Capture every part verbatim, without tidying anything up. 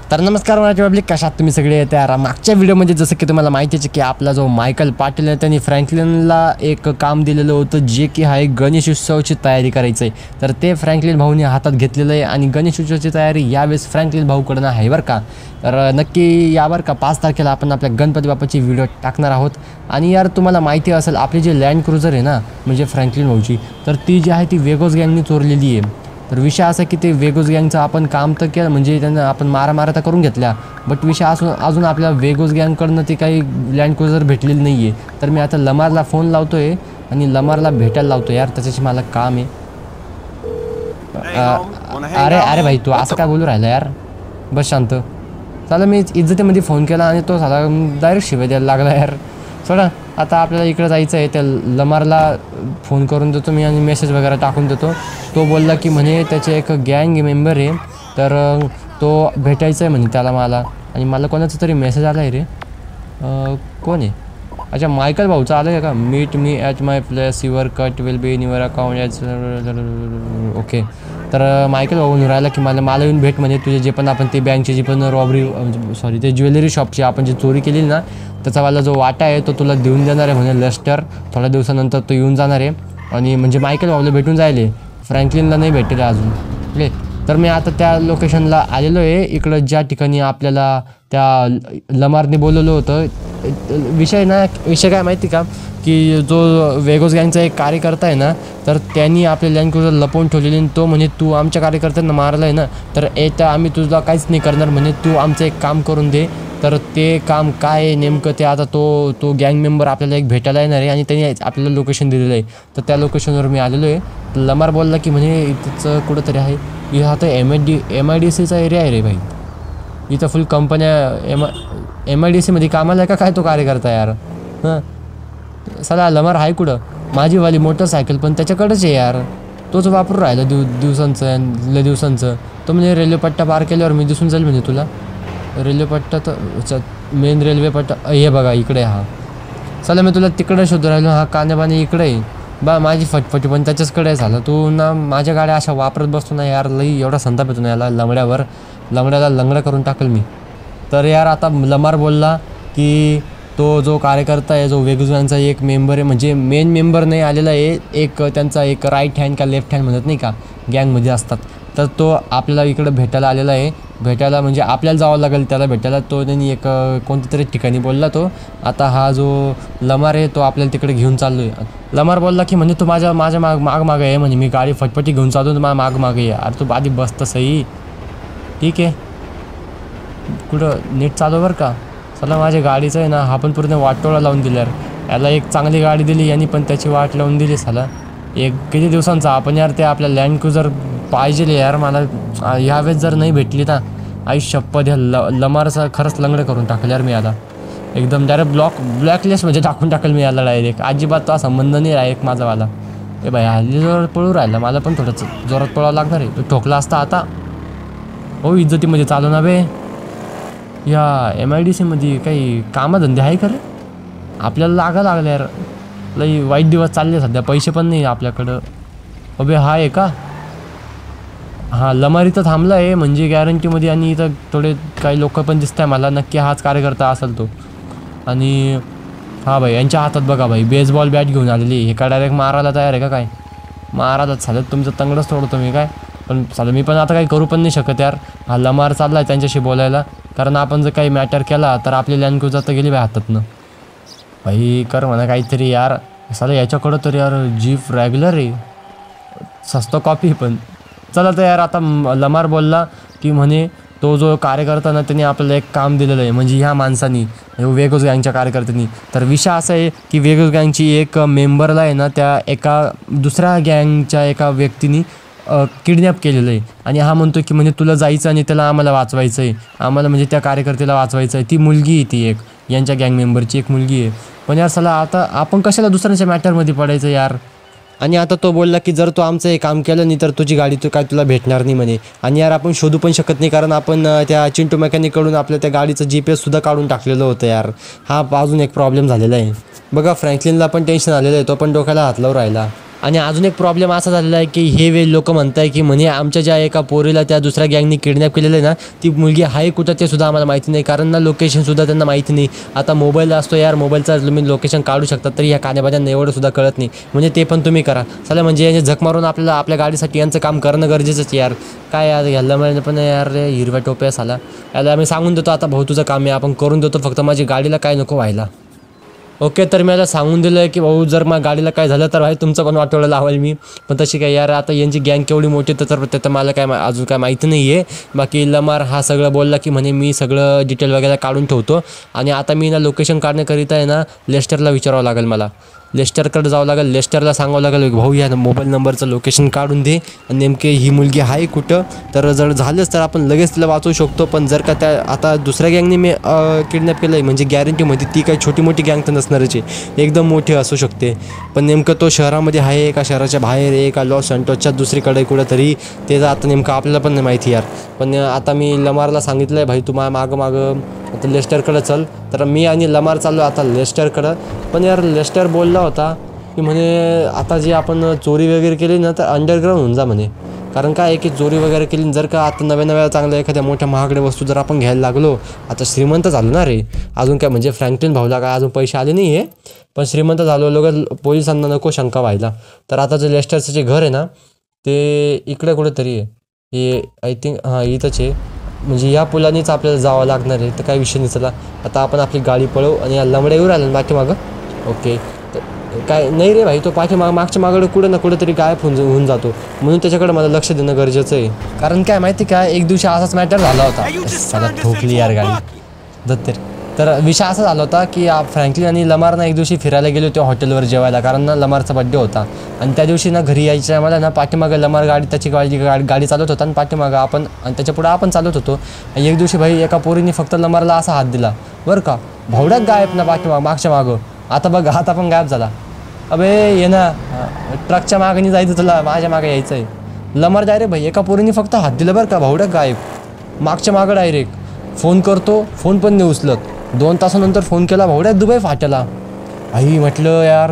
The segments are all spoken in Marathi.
तर नमस्कार माझ्या पब्लिक, कशात तुम्ही सगळे तर मागच्या व्हिडिओमध्ये जसं की तुम्हाला माहिती आहे की आपला जो मायकल पाटील आहे त्यांनी फ्रँकलिनला एक काम दिलेलं होतं जे की आहे गणेश उत्सवाची तयारी करायचं आहे. तर ते फ्रँकलिन भाऊने हातात घेतलेलं आहे आणि गणेश उत्सवाची तयारी यावेळेस फ्रँकलिन भाऊकडनं आहे बरं का. तर नक्की या बरं का पाच तारखेला आपण आपल्या गणपती बाप्पाची व्हिडिओ टाकणार आहोत. आणि यार तुम्हाला माहिती असेल आपली जी लँड क्रुझर आहे ना म्हणजे फ्रँकलिन भाऊची, तर ती जी आहे ती वेगोस गँगनी चोरलेली आहे. तर विषय असा की ते वेगोस गँगचं आपण काम तर केलं म्हणजे त्यांना आपण मारामारा तर करून घेतल्या, बट विषय असून अजून आपल्या वेगोस गँगकडनं ती काही लँड क्रुझर भेटलेली नाही आहे. तर मी आता लमारला फोन लावतो आहे आणि लमारला भेटायला लावतो यार, त्याच्याशी मला काम आहे. अरे अरे भाई तू असं काय बोलू राहिला यार, बस शांत. चला मी इज्जतीमध्ये फोन केला आणि तो साला डायरेक्ट शिवाय द्यायला लागला यार. सोडा आता आपल्याला इकडं जायचं आहे. त्या लमारला फोन करून देतो मी आणि मेसेज वगैरे टाकून देतो. तो बोलला की म्हणे त्याचे एक गँग मेंबर आहे, तर तो भेटायचं आहे म्हणे त्याला मला. आणि मला कोणाचा तरी मेसेज आला आहे रे. कोण आहे? अच्छा मायकल भाऊचा आलं आहे का? Meet me at my place, your cut will be in your account as. Okay. तर मायकल भाऊ राहिला की मला मला येऊन भेट म्हणे. तुझे जे पण आपण ते बँकची जी पण रॉबरी सॉरी ते ज्वेलरी शॉपची आपण जी चोरी केली ना त्याचावाला जो वाटा आहे तो तुला देऊन देणार आहे म्हणे लेस्टर. थोड्या दिवसानंतर तो येऊन जाणार आहे आणि म्हणजे मायकल भाऊला भेटून जायले, फ्रँकलिनला नाही भेटले अजून. ओके. तर मी आता त्या लोकेशनला आलेलो आहे, इकडं ज्या ठिकाणी आपल्याला त्या लमारने बोलवलं होतं. विषय ना विषय काय माहिती का की जो वेगोस गँगचा एक कार्यकर्ता आहे ना, तर त्यांनी आपल्या लँड क्रुझर लपवून ठेवलेली. आणि तो म्हणे तू आमच्या कार्यकर्त्यांना मारलं आहे ना, तर येत्या आम्ही तुझा काहीच नाही करणार म्हणे, तू आमचं एक काम करून दे. तर ते काम काय आहे नेमकं ते आता तो तो गँग मेंबर आपल्याला एक भेटायला येणार आहे आणि त्यांनी आपल्याला लोकेशन दिलेलं आहे. तर त्या लोकेशनवर मी आलेलो आहे. लमार बोलला की म्हणे इथंचं कुठंतरी आहे. इथं आता M I D M I D सीचा एरिया आहे रे भाई. इथं फुल कंपन्या एम एम आय डी सीमध्ये कामाला आहे का काय तो कार्यकर्ता यार. हां साला लमार आहे कुठं? माझीवाली मोटरसायकल पण त्याच्याकडेच आहे यार, तोच वापरून राहिला दिव दिवसांचं लय दिवसांचं. तो म्हणजे रेल्वे पट्टा पार केल्यावर मी दिसून जाईल म्हणजे तुला. रेल्वे पट्टा तर मेन रेल्वे पट्टा हे बघा इकडे. हा चला मी तुला तिकडे शोधू राहिलो. हा कानेबाने इकडे आहे बा. माझी फटफटी पण त्याच्याचकडे झालं. तू ना माझ्या गाड्या अशा वापरत बसतो ना यार, लई एवढा संताप येतो ना याला लंगड्यावर. लंगड्याला लंगडं करून टाकल मी. तर यार आता लमार बोलला की तो जो कार्यकर्ता आहे जो वेगोस गँगचा एक मेंबर आहे, म्हणजे मेन मेंबर नाही आलेला आहे, एक त्यांचा एक राईट हँड का लेफ्ट हँड म्हणत नाही का गँगमध्ये असतात, तर तो आपल्याला इकडं भेटायला आलेला आहे. भेटायला म्हणजे आपल्याला जावं लागेल त्याला भेटायला. तो त्यांनी एक कोणत्या तरी ठिकाणी बोलला तो. आता हा जो लमार आहे तो आपल्याला तिकडे घेऊन चाललो आहे. लमार बोलला की म्हणजे तू माझ्या माझ्या माग माग मागं आहे म्हणे, मी गाडी फटफटी घेऊन चालतो तर माझ्या माग मागे आहे. अरे तू आधी बसतं सही. ठीक आहे कुठं नीट चालू बरं का. चला माझ्या गाडीचं आहे ना हा पण पूर्ण वाटोळा लावून दिला यार. याला एक चांगली गाडी दिली यांनी पण त्याची वाट लावून दिली साला. एक किती दिवसांचा आपण यार ते आपल्या लँड क्रुझर पाहिजे यार मला. ह्यावेळेस जर नाही भेटली ना आई शप्पथ ह्या ल लमारचा खरंच लंगडं करून टाकलं यार मी याला. एकदम डायरेक्ट ब्लॉक ब्लॅकलिस्टमध्ये टाकून टाकेल मी याला डायरेक्ट. अजिबात तो संबंध नाही राहा एक माझा वाला. ए बाई हल्ली जोरात पळू राहिला, मला पण थोडंसं जोरात पळावं लागणार आहे. तो ठोकला असता आता. हो इज्जतीमध्ये चालू ना बे. या एम आय डी सीमध्ये काही कामधंदे आहे का रे? आपल्याला लागा लागलं यार, लई वाईट दिवस चालले सध्या, पैसे पण नाही आपल्याकडं. अबे हा आहे का? हां लमार इथं थांबला आहे म्हणजे गॅरंटीमध्ये. आणि इथं थोडे काही लोक पण दिसत आहे मला, नक्की हाच कार्यकर्ता असेल तो. आणि हां भाई यांच्या हातात बघा भाई बेसबॉल बॅट घेऊन आलेली. हे काय डायरेक्ट मारायला तयार आहे का काय? मारायलाच चालत तुमचं तंगडच तोडतो मी काय. पण चालेल मी पण आता काही करू पण नाही शकत यार. हा लमार चालला आहे त्यांच्याशी बोलायला, कारण आपण जर काही मॅटर केला तर आपली लँड क्रुझर तर गेली बाई हातातनं. भाई कर म्हणा काहीतरी यार. साला याच्याकडं तर यार जीप रेग्युलर आहे, स्वस्त कॉपी पण. चला तर यार आता लमार बोलला की म्हणे तो जो कार्यकर्ता ना त्याने आपल्याला एक काम दिलेलं आहे, म्हणजे ह्या माणसानी वेगोस गँगच्या कार्यकर्त्यांनी. तर विषय असा आहे की वेगोस गँगची एक मेंबरला आहे ना त्या एका दुसऱ्या गँगच्या एका व्यक्तीने किडनॅप केलेलं आहे. आणि हा म्हणतो की म्हणजे तुला जायचं आणि त्याला आम्हाला वाचवायचं आहे, आम्हाला म्हणजे त्या कार्यकर्त्याला वाचवायचं आहे. ती मुलगी आहे ती एक यांच्या गँग मेंबरची एक मुलगी आहे. पण यार साला आता आपण कशाला दुसऱ्यांच्या मॅटरमध्ये पडायचं यार. आणि आता तो बोलला की जर तू आमचं हे काम केलं नाही तर तुझी गाडी तू काय तुला भेटणार नाही म्हणे. आणि यार आपण शोधू पण शकत नाही कारण आपण त्या चिंटू मेकॅनिककडून आपल्या त्या गाडीचं जी पी एससुद्धा काढून टाकलेलं होतं यार. हा अजून एक प्रॉब्लेम झालेला आहे बघा. फ्रँकलिनला पण टेन्शन आलेलं आहे, तो पण डोक्याला हात लावून राहिला. आणि अजून एक प्रॉब्लेम असा झालेला आहे की हे वे लोक म्हणत आहे की म्हणे आमच्या ज्या एका पोरीला त्या दुसऱ्या गँगनी किडनॅप केलेलं आहे ना, ती मुलगी आहे कुठं ते सुद्धा आम्हाला माहिती नाही, कारण ना लोकेशनसुद्धा त्यांना माहिती नाही. आता मोबाईल असतो यार, मोबाईलचा तुम्ही लोकेशन काढू शकता, तरी ह्या कानेबाजांना एवढं सुद्धा कळत नाही. म्हणजे ते पण तुम्ही करा चला, म्हणजे यांचे झक मारून आपल्याला आपल्या गाडीसाठी यांचं काम करणं गरजेचंच यार. काय यार ह्याला म्हणजे पण यार रे हिरव्या टोप्या साला, याला आम्ही सांगून देतो आता भाऊ तुझं काम आहे आपण करून देतो, फक्त माझी गाडीला काय नको व्हायला. ओके, तर मी आता सांगून दिलं आहे की भाऊ जर मग गाडीला काय झालं तर भाई तुमचं पण वाटोळं लावाल मी. पण तशी काय यार आता यांची गँग केवढी मोठी तर तर मला काय अजून काय माहिती नाही आहे. बाकी लमार हा सगळं बोलला की म्हणे मी सगळं डिटेल वगैरे काढून ठेवतो. आणि आता मी ना लोकेशन काढण्याकरिता आहे ना लेस्टरला विचारावं लागेल, मला लेस्टरकडे जावं लागेल, लेस्टरला सांगावं लागेल भाऊ या मोबाईल नंबरचं लोकेशन काढून दे आणि नेमके ही मुलगी आहे कुठं. तर जर झालंच तर आपण लगेच तिला वाचवू शकतो. पण जर का त्या आता दुसऱ्या गँगने मी किडनॅप केलं आहे म्हणजे गॅरंटीमध्ये ती काही छोटी मोठी गँग तर नसणारच आहे, एकदम मोठी असू शकते. पण नेमकं तो शहरामध्ये आहे का शहराच्या बाहेर आहे का लॉस सॅन्टोसच्या दुसरीकडे कुठंतरी, ते आता नेमकं आपल्याला पण नाही माहिती यार. पण आता मी लमारला सांगितलं आहे भाई तू मा मागं मागं आता लेस्टरकडं चल. तर मी आणि लमार चाललो आता लेस्टरकडं. पण यार लेस्टर बोलला होता की म्हणे आता जे आपण चोरी वगैरे केली ना तर अंडरग्राऊंड होऊन जा म्हणे. कारण काय आहे की चोरी वगैरे केली जर का आता नव्या नव्या चांगल्या एखाद्या मोठ्या महागड्या वस्तू जर आपण घ्यायला लागलो, आता श्रीमंत झालो ना रे अजून काय, म्हणजे फ्रँकलिन भाऊला काय अजून पैसे आले नाही आहे पण श्रीमंत झालो लोक पोलिसांना नको शंका व्हायला. तर आता जे लेस्टरचं जे घर आहे ना ते इकडे कुठेतरी आहे, हे आय थिंक हां इथंच आहे. म्हणजे या पुलानेच आपल्याला जावं लागणार आहे. तर काही विषय नाही, चला आता आपण आपली गाडी पळवू. आणि या लंबड्या येऊ राहिला पाठीमागं. ओके, तर काय नाही रे भाई तो पाठीमाग मागच्या मागं कुठं ना कुठं तरी गायब होऊन होऊन जातो, म्हणून त्याच्याकडे मला लक्ष देणं गरजेचं आहे. कारण काय माहिती काय एक दिवशी असाच मॅटर झाला होता. चला ठोकली यार गाडी दत्तर. तर विषय असा झाला होता की फ्रँकलिन आणि लमारना एक दिवशी फिरायला गेले होते हॉटेलवर जेवायला, कारण ना लमारचा बड्डे होता. आणि त्या दिवशी ना घरी यायच्या मला ना पाठीमागं लमार गाडी त्याची गाडी गाडी गाडी चालवत होता आणि पाठीमागं आपण आणि त्याच्यापुढं आपण चालवत होतो. आणि एक दिवशी भाई एका पोरीने फक्त लमारला असा हात दिला बरं का, भावड्यात गायब ना पाठीमाग मागच्या मागं. आता बघ हात आपण गायब झाला. अबे ये ना ट्रकच्या मागणी जायचं तुला, माझ्या मागे यायचं आहे. लमार डायरेक्ट भाई एका पोरीने फक्त हात दिला बरं का, भावड्यात गायब मागच्या मागं डायरेक्ट. फोन करतो फोन पण नाही उचलत. दोन तासानंतर फोन केला भावड्यात दुबई फाट्याला. आई म्हटलं यार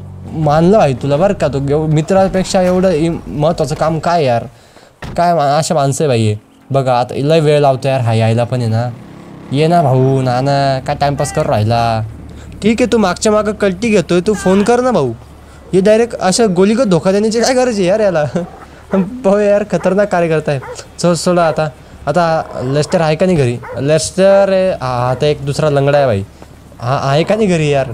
मानलं भाई तुला बरं का, तो मित्रापेक्षा एवढं महत्त्वाचं काम काय यार, काय अशा माणसं आहे भाई आहे. बघा आता लय वेळ लावतो यार हा यायला पण आहे ना. ये ना भाऊ ना ना काय टाईमपास कर राहिला. ठीक आहे तू मागच्या मागं कल्टी घेतोय तू फोन कर ना भाऊ. हे डायरेक्ट अशा गोलीगत धोका देण्याची काय गरज आहे यार याला. भाऊ यार खतरनाक कार्यकर्ता आहे. चल सोडा आता. आता लेस्टर आहे का नाही घरी, लेस्टर हा आता एक दुसरा लंगडा आहे भाई, हा आहे का नाही घरी यार.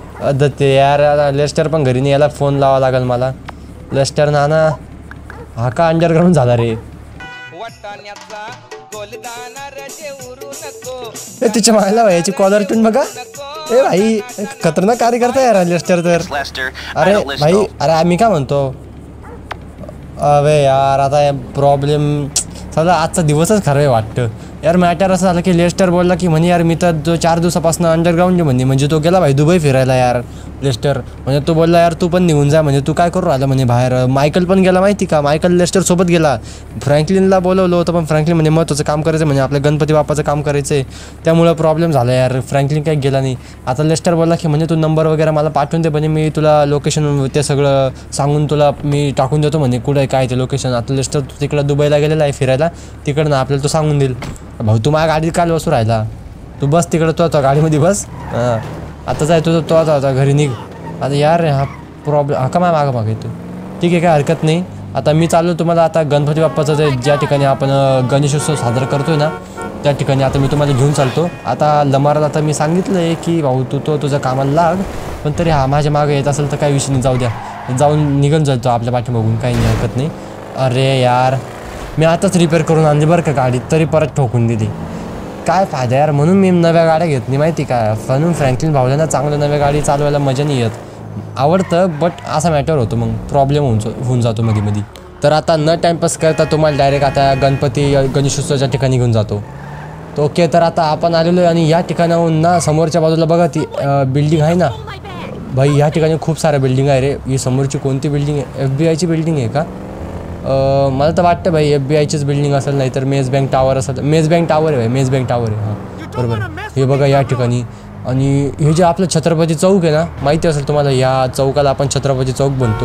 ते यार आता लेस्टर पण घरी नाही, याला फोन लावा लागेल मला. लेस्टर नाना हा का अंडरग्राऊंड झाला रे. ए तिच्या मायला भाई याची कॉलर ट्यून बघा. ए भाई खतरनाक कार्यकर्ता यार लेस्टर तर. अरे भाई अरे आम्ही काय म्हणतो अबे यार आता प्रॉब्लेम सगळं आजचा दिवसच खरं आहे वाटतं यार. मॅटर असं झालं की लेस्टर बोलला की म्हणे यार मी तर जो चार दिवसापासून अंडरग्राऊंड म्हणे, म्हणजे तो गेला भाई दुबई फिरायला यार लेस्टर. म्हणजे तो बोलला यार तू पण निघून जा, म्हणजे तू काय करू राहिला म्हणे बाहेर. मायकल पण गेला माहिती का, मायकल लेस्टर सोबत गेला. फ्रँकलिनला बोलवलं होतं पण फ्रँकलिन म्हणे महत्त्वाचं काम करायचं म्हणजे आपल्या गणपती बाप्पाचं काम करायचं आहे, त्यामुळं प्रॉब्लेम झाला यार. फ्रँकलिन काही गेला नाही. आता लेस्टर बोलला की म्हणजे तू नंबर वगैरे मला पाठवून दे, म्हणजे मी तुला लोकेशन ते सगळं सांगून तुला मी टाकून देतो म्हणे कुठं आहे काय ते लोकेशन. आता लेस्टर तिकडं दुबईला गेलेला आहे फिरायला, तिकडं ना आपल्याला तो सांगून देईल. भाऊ तू माझ्या गाडीत काल बसू राहिला, तू बस तिकडं तो आता गाडीमध्ये बस. हां आता जाय तुझं तो आता आता घरी निघ. आता यार हा प्रॉब्लेम हा का माझ्या मागं मागे येतो. ठीक आहे काय हरकत नाही. आता मी चाललो तुम्हाला आता गणपती बाप्पाचं जे ज्या ठिकाणी आपण गणेशोत्सव साजरा करतो आहे ना त्या ठिकाणी आता मी तुम्हाला घेऊन चालतो. आता लमारला आता मी सांगितलं आहे की भाऊ तू तो तुझ्या कामाला लाग, पण तरी हा माझ्या मागं येत असेल तर काही विषय नाही, जाऊ द्या, जाऊन निघून जातो आपल्या पाठीमागून, काही नाही हरकत नाही. अरे यार मी आताच रिपेअर करून आणली बरं का गाडी, तरी परत ठोकून दिली. काय फायदा यार, म्हणून मी नव्या गाड्या घेत नाही माहिती का. म्हणून फ्रँकलिन भावल्या ना चांगलं नव्या गाडी चालवायला मजा नाही येत. आवडतं बट असा मॅटर होतो मग प्रॉब्लेम होऊन होऊन जातो मध्ये मध्ये. तर आता न टाईमपास करता तुम्हाला डायरेक्ट आता गणपती गणेशोत्सवाच्या ठिकाणी घेऊन जातो. तर ओके तर आता आपण आलेलो आहे आणि या ठिकाणाहून ना समोरच्या बाजूला बघा ती बिल्डिंग आहे ना भाई, या ठिकाणी खूप साऱ्या बिल्डिंग आहे रे. ही समोरची कोणती बिल्डिंग आहे, एफ बी आयची बिल्डिंग आहे का. मला तर वाटतं भाई एफ बी आयचीच बिल्डिंग असेल, नाही तर मेस बँक टावर असेल. मेस बँक टावर आहे भाई, मेस बँक टावर आहे. हां बरोबर. हे बघा या ठिकाणी. आणि हे जे आपलं छत्रपती चौक आहे ना माहिती असेल तुम्हाला, या चौकाला आपण छत्रपती चौक बनतो.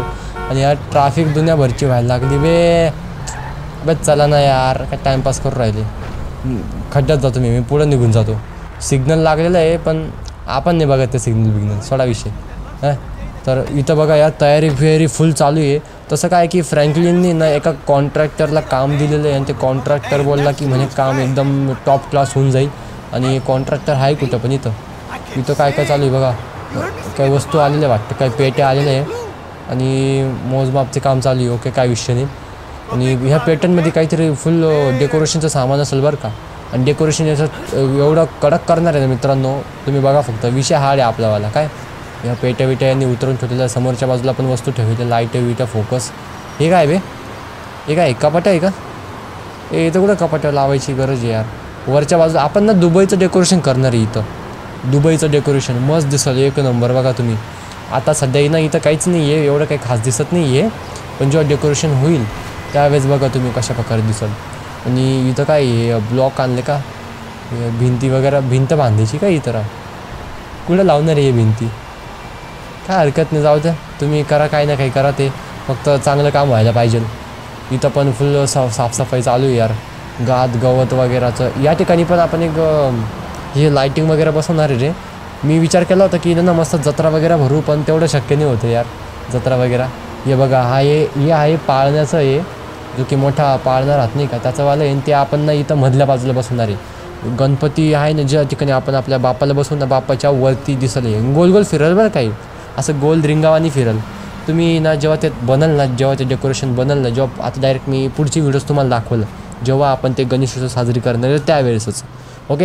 आणि यार ट्रॅफिक दुनियाभरची व्हायला लागली बे. बस चला ना यार, काय टाईमपास करून राहिले. खड्ड्यात जातो मी मी पुढं निघून जातो. सिग्नल लागलेलं आहे पण आपण नाही बघत ते सिग्नल बिग्नल, सोडा विषय. हां तर इथं बघा यार तयारी फेरी फुल चालू आहे. तसं काय की फ्रँकलिननी ना एका कॉन्ट्रॅक्टरला काम दिलेलं आहे आणि ते कॉन्ट्रॅक्टर बोलला की म्हणे काम एकदम टॉप क्लास होऊन जाईल. आणि कॉन्ट्रॅक्टर आहे कुठं पण इथं इथं काय काय चालू आहे बघा. काही वस्तू आलेल्या वाटतं, काही पेट्या आलेल्या आहे आणि मोजमापचे काम चालू आहे. ओके काय विषय नाही. आणि ह्या पॅटर्नमध्ये काहीतरी फुल डेकोरेशनचं सामान असेल बरं का. आणि डेकोरेशन याचं एवढं कडक करणार आहे ना मित्रांनो, तुम्ही बघा फक्त. विषय हार्ड आहे आपल्यावाला. काय ह्या पेट्या विट्या यांनी उतरून ठेवलेल्या, समोरच्या बाजूला पण वस्तू ठेवलेल्या, लाईट विट्या फोकस. हे काय बे, हे काय कपाट आहे का? हे इथं कुठं कपाट्यावर लावायची गरज आहे यार. वरच्या बाजूला आपण ना दुबईचं डेकोरेशन करणार आहे इथं. दुबईचं डेकोरेशन मस्त दिसेल एक नंबर. बघा तुम्ही आता सध्या ना इथं काहीच नाही आहे, एवढं काही खास दिसत नाही आहे. पण जेव्हा डेकोरेशन होईल त्यावेळेस बघा तुम्ही कशा प्रकारे दिसेल. आणि इथं काय हे ब्लॉक आणले का, भिंती वगैरे भिंत बांधायची का इथं? कुठं लावणार आहे हे भिंती? काय हरकत नाही, जाऊ द्या तुम्ही करा, काही ना काही करा. ते फक्त चांगलं काम व्हायला पाहिजे. इथं पण फुल सा साफसफाई चालू आहे यार. गाद गवत वगैरेचं. या ठिकाणी पण आपण एक हे लाईटिंग वगैरे बसवणार आहे रे. मी विचार केला होता की ना मस्त जत्रा वगैरे भरू, पण तेवढं शक्य नाही होतं यार जत्रा वगैरे. हे बघा हा हे हे आहे पाळण्याचं आहे, जो की मोठा पाळणा राहत नाही का त्याचंवालं आहे. ते आपण ना इथं मधल्या बाजूला बसवणार आहे. गणपती आहे ना ज्या ठिकाणी आपण आपल्या बापाला बसवून ना बापाच्या वरती दिसलं आहे. गोल गोल फिरल बरं काही, असं गोल रिंगावानी फिरल. तुम्ही ना जेव्हा ते बनल ना, जेव्हा ते डेकोरेशन बनल ना, जेव्हा आता डायरेक्ट मी पुढची व्हिडिओज तुम्हाला दाखवलं जेव्हा आपण ते गणेशोत्सव साजरी करणार आहे त्यावेळेसच. ओके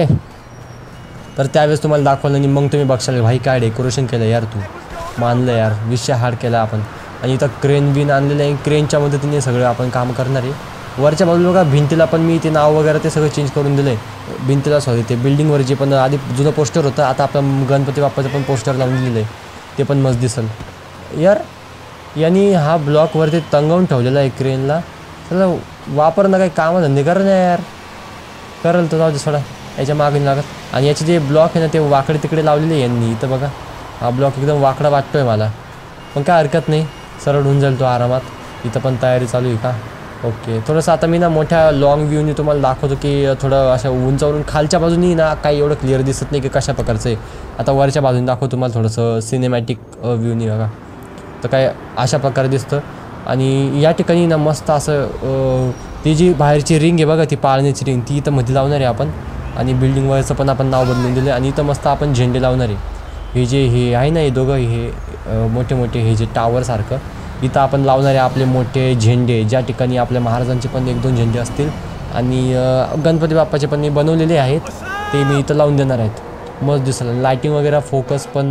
तर त्यावेळेस तुम्हाला दाखवलं आणि मग तुम्ही बघशाल भाई काय डेकोरेशन केलं यार, तू मानलं यार. विषय हार्ड केला आपण. आणि इथं क्रेन बिन आणलेलं आहे, क्रेनच्या मदतीने सगळं आपण काम करणार आहे. वरच्या बाजूला बघा भिंतीला पण मी ते नाव वगैरे ते सगळं चेंज करून दिलं आहे. भिंतीला सॉरी ते बिल्डिंगवर जे पण आधी जुनं पोस्टर होतं आता आपण गणपती बाप्पाचं पण पोस्टर लावून दिलेलं आहे. ते पण मस्त दिसेल यार. यांनी हा ब्लॉकवरती तंगवून ठेवलेला आहे क्रेनला. चला वापर ना, काही कामधंदे कर ना यार. करेल तर जाऊ दे सोडा, याच्या मागे लागत. आणि याचे जे ब्लॉक आहे ना ते वाकडे तिकडे लावलेले आहे यांनी. इथं बघा हा ब्लॉक एकदम वाकडा वाटतो आहे मला, पण काय हरकत नाही, सरळ होऊन जाईल तो आरामात. इथं पण तयारी चालू आहे का? ओके थोडंसं आता मी ना मोठ्या लॉंग व्ह्यूनी तुम्हाला दाखवतो की थोडं अशा उंचावरून खालच्या बाजूनी ना काही एवढं क्लिअर दिसत नाही की कशा प्रकारचं आहे. आता वरच्या बाजूने दाखवतो तुम्हाला थोडंसं सिनेमॅटिक व्ह्यूनी बघा. तर काय अशा प्रकारे दिसतं. आणि या ठिकाणी ना मस्त असं ती जी बाहेरची रिंग आहे बघा, ती पाळण्याची रिंग, ती इथं मध्ये लावणार आहे आपण. आणि बिल्डिंगवरचं पण आपण नाव बदलून दिलं. आणि इथं मस्त आपण झेंडे लावणार आहे. हे जे हे आहे ना हे दोघं हे मोठे मोठे हे जे टावरसारखं, इथं आपण लावणार आहे आपले मोठे झेंडे. ज्या ठिकाणी आपल्या महाराजांचे पण एक दोन झेंडे असतील आणि गणपती बाप्पाचे पण मी बनवलेले आहेत, ते मी इथं लावून देणार आहेत. मस्त दिसलं. लायटिंग वगैरे फोकस पण.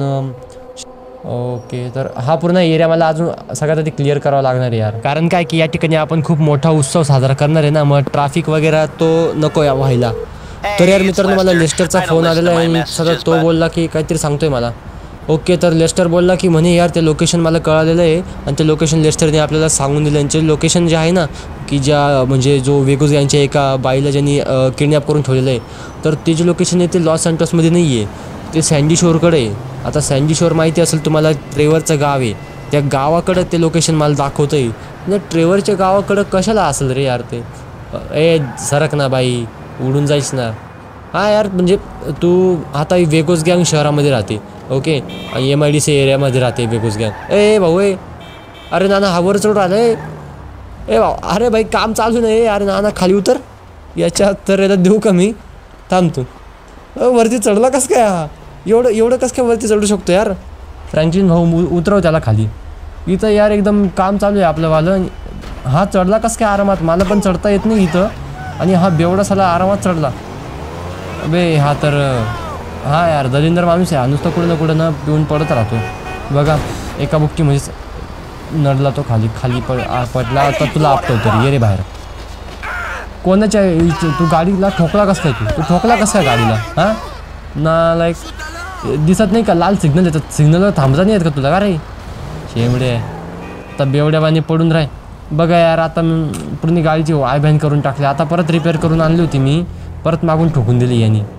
ओके तर हा पूर्ण एरिया मला अजून सगळ्यात आधी क्लिअर करावा लागणार आहे यार. कारण काय की या ठिकाणी आपण खूप मोठा उत्सव साजरा करणार आहे ना, मग ट्रॅफिक वगैरे तो नको या व्हायला. तर यार मित्रांनो मला लेस्टरचा फोन आलेला आहे आणि सतत तो बोलला की काहीतरी सांगतोय मला. ओके तर लेस्टर बोलला की म्हणे यार ते लोकेशन मला कळालेलं आहे आणि ते लोकेशन लेस्टरने आपल्याला सांगून दिलं. यांचे लोकेशन जे आहे ना की ज्या म्हणजे जो वेगोज यांच्या एका बाईला ज्यांनी किडनॅप करून ठेवलेलं आहे, तर ते जे लोकेशन आहे ते लॉस सॅन्टोसमध्ये नाही आहे, ते सँडी शोरकडे आहे. आता सँडी शोर माहिती असेल तुम्हाला, ट्रेवरचं गाव आहे. त्या गावाकडं ते लोकेशन मला दाखवतं आहे. म्हणजे ट्रेवरच्या गावाकडं कशाला असेल रे यार ते? ए सरक ना बाई, उडून जायच ना. हां यार म्हणजे तू आता वेगोज गँग शहरामध्ये राहते ओके, आणि एम आय डी सी एरियामध्ये राहते वेगोज गँग. ए भाऊ ए, अरे नाना हा वर चढ राहिलं आहे. ए भाऊ अरे भाई काम चालू नाही. अरे नाना खाली उतर. याच्या तर याला देऊ का मी? थांबतो. वरती चढला कसं काय? हा एवढं एवढं कसं काय वरती चढू शकतो यार? फ्रँकलिन भाऊ उतरव त्याला खाली. इथं यार एकदम काम चालू आहे आपलंवालं. हा चढला कसं काय आरामात? मला पण चढता येत नाही इथं, आणि हा बेवडा साला आरामात चढला. अबे हा तर हा यार दलिंदर माणूस आहे. नुसतं कुठं ना कुठं ना पिऊन पडत राहतो. बघा एका बुक्की म्हणजे नडला तो खाली खाली पड पडला. आता तुला आपटव तरी ये रे बाहेर. कोणाच्या तू गाडीला ठोकला कसं काय? तू तू ठोकला कसं काय गाडीला? हां ना लाईक दिसत नाही का लाल सिग्नल येतात? सिग्नलवर थांबता नाही येत का तुला? का रे शेवडे आता बेवड्यावानी पडून राह. बघा यार आता पूर्ण गाडीची आय बॅन करून टाकली. आता परत रिपेअर करून आणली होती मी, परत मागून ठोकून दिली यांनी.